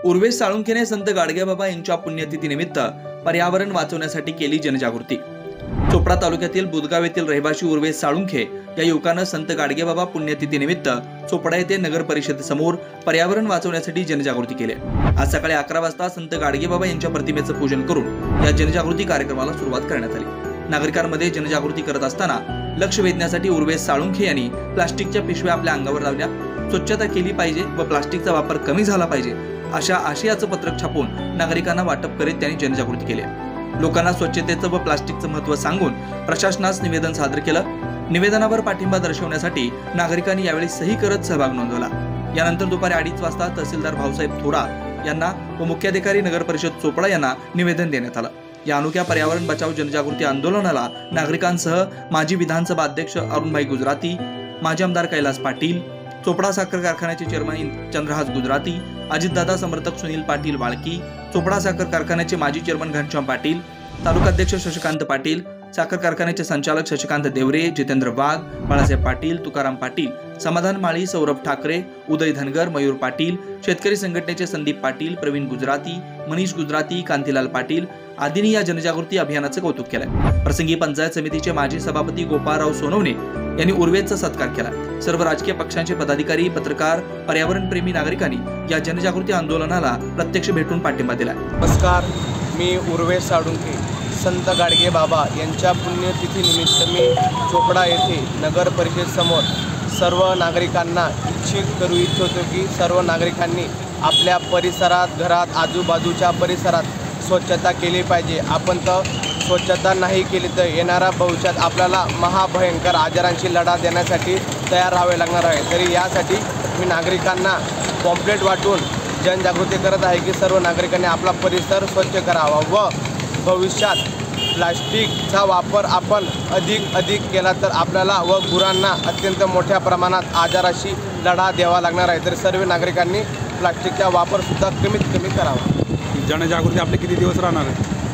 उर्वेश साळुंखेने संत गाडगेबाबा यांच्या पुण्यतिथीनिमित्त पर्यावरण वाचवण्यासाठी केली जनजागृती। चोपडा तालुक्यातील बुदगाव येथील रहिवासी उर्वेश साळुंखे या युवकानं संत गाडगेबाबा पुण्यतिथीनिमित्त चोपडा येथे नगर परिषदेसमोर पर्यावरण वाचवण्यासाठी जनजागृती केली। आज सकाळी 11 वाजता संत गाडगेबाबा यांच्या प्रतिमेचं पूजन करून या जनजागृती कार्यक्रमाला सुरुवात करण्यात आली। नागरिकांमध्ये जनजागृती करत असताना लक्ष वेधण्यासाठी उर्वेश साळुंखे यांनी प्लास्टिकच्या पिशव्या आपल्या अंगावर लावल्या, स्वच्छता केली पाहिजे व प्लास्टिकचा वापर कमी झाला पाहिजे अशा आशयाचं पत्रक छापून नागरिकांना वाटप करीत त्यांनी जनजागृती केली। लोकांना स्वच्छतेचं व प्लास्टिकचं महत्त्व सांगून प्रशासनास निवेदन सादर केलं। निवेदनावर पाठिंबा दर्शवण्यासाठी नागरिकांनी यावेळी सही करत सहभाग नोंदवला। यानंतर दुपारी 2:30 वाजता तहसीलदार भाऊसाहेब थोरात यांना व मुख्याधिकारी नगर परिषद चोपडा यांना निवेदन देण्यात आलं। या अनोख्या पर्यावरण बचाव जनजागृती आंदोलनाला नागरिकांसह माजी विधानसभा अध्यक्ष अरुणभाई गुजराती, माजी आमदार कैलास पाटील, चोपडा साखर कारखान्याचे चेअरमन चंद्रहास गुजराती, अजितदादा समर्थक सुनील पाटील वाळकी, चोपडा साखर कारखान्याचे माजी चेअरमन घनश्याम पाटील, तालुकाध्यक्ष शशिकांत पाटील, साखर कारखान्याचे संचालक शशिकांत देवरे, जितेंद्र वाघ, बाळासाहेब पाटील, तुकाराम पाटील, समाधान माळी, सौरभ ठाकरे, उदय धनगर, मयूर पाटील, शेतकरी संघटनेचे संदीप पाटील, प्रवीण गुजराती, मनीष गुजराती, कांतीलाल पाटील आदींनी या जनजागृती अभियानाचे कौतुक केले। प्रसंगी पंचायत समितीचे माजी सभापती गोपाळराव सोनवणे यांनी उर्वेशचा सत्कार केला। सर्व राजकीय पक्षांचे पदाधिकारी, पत्रकार, पर्यावरण प्रेमी नागरिकांनी या जनजागृती आंदोलनाला प्रत्यक्ष भेटून पाठिंबा दिला। नमस्कार, मी उर्वेश साळुंखे संत गाडगेबाबा यांच्या पुण्यतिथीनिमित्त मी चोपडा येथे नगर परिषदेसमोर सर्व नागरिकांना करू इच्छितो की सर्व नागरिकांनी आपल्या परिसरात, घरात, आजूबाजूच्या परिसरात स्वच्छता केली पाहिजे। आपण तर स्वच्छता नाही केली तर येणाऱ्या भविष्यात आपल्याला महाभयंकर आजारांशी लढा देण्यासाठी तयार राहावे लागणार आहे। तरी यासाठी मी नागरिकांना पॉम्पलेट वाटून जनजागृती करत आहे की सर्व नागरिकांनी आपला परिसर स्वच्छ करावा व भविष्यात प्लास्टिकचा वापर आपण अधिक केला तर आपल्याला व गुरांना अत्यंत मोठ्या प्रमाणात आजाराशी लढा द्यावा लागणार आहे। तर सर्व नागरिकांनी प्लास्टिकचा वापरसुद्धा कमीत कमी करावा। जनजागृती आपले किती दिवस राहणार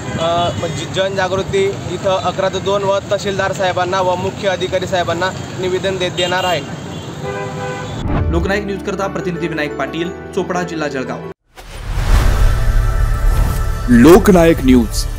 आहे? जनजागृती इथं 11 ते 2 व तहसीलदार साहेबांना व मुख्य अधिकारी साहेबांना निवेदन देणार आहे। लोकनायक न्यूज करता प्रतिनिधी विनायक पाटील, चोपडा, जिल्हा जळगाव। लोकनायक न्यूज